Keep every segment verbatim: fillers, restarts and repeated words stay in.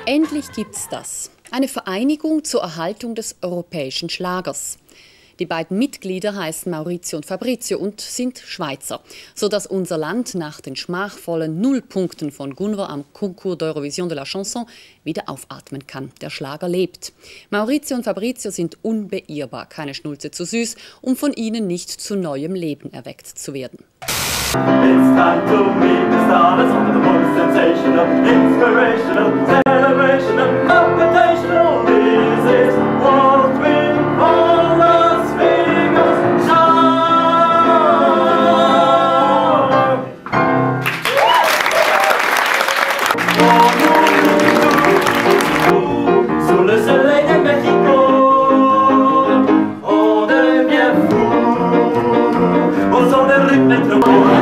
Endlich gibt's das. Eine Vereinigung zur Erhaltung des europäischen Schlagers. Die beiden Mitglieder heißen Maurizio und Fabrizio und sind Schweizer, sodass unser Land nach den schmachvollen Nullpunkten von Gunvor am Concours d'Eurovision de la Chanson wieder aufatmen kann. Der Schlager lebt. Maurizio und Fabrizio sind unbeirrbar, keine Schnulze zu süß, um von ihnen nicht zu neuem Leben erweckt zu werden. It's time to meet the stars on the most sensational, inspirational, celebrational, computational. This is what we call Las Vegas Sous le soleil de Mexico, on devient fou au son des rythmes tropicaux.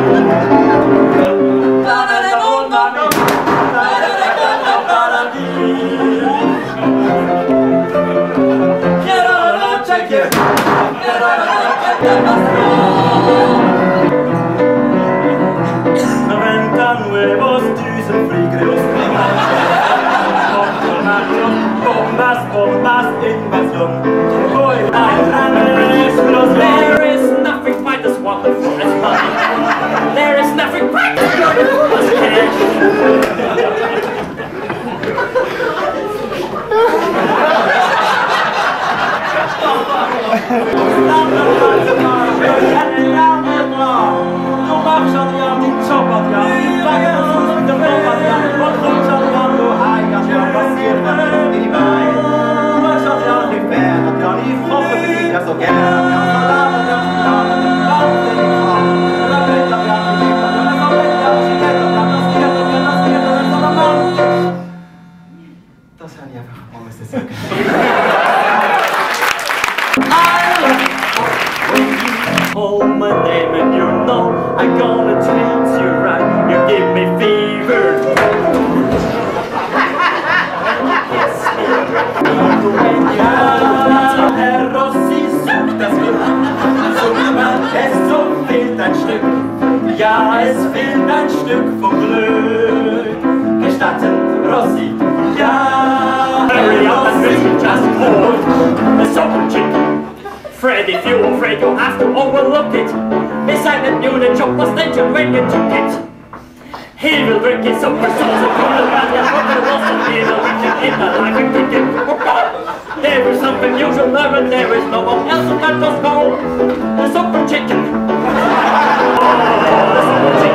noventa nuevos Düsenflieger, bombas, bombas, invasión. There is nothing quite as wonderful as money. There is nothing quite as wonderful as cash. Das habe ich einfach alles sagen. Hold my name and you know I'm gonna treat you right. You give me fever. Ja, Herr Rossi sucht das Glück. Sucht man es, so fehlt ein Stück. Ja, es fehlt ein Stück vom Glück. Gestatten, Rossi, ja. Hurry up and listen, just hold a soccer chicken. Fred, if you're afraid, you'll have to overlook it. Beside the new, the chop was nature when you took it. He will drink his supper sauce and put the man and put the loss and he will drink it in the life and kick it. There is something you should learn and there is no one else who can just go. The supper chicken. Oh, the supper chicken.